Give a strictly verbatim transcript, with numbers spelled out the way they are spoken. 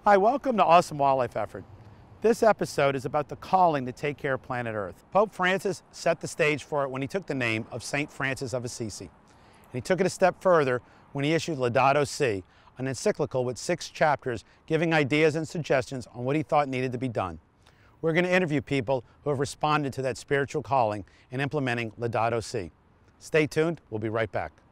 Hi, welcome to Awesome Wildlife Effort. This episode is about the calling to take care of planet Earth. Pope Francis set the stage for it when he took the name of Saint Francis of Assisi. And he took it a step further when he issued Laudato Si, an encyclical with six chapters giving ideas and suggestions on what he thought needed to be done. We're going to interview people who have responded to that spiritual calling in implementing Laudato Si. Stay tuned, we'll be right back.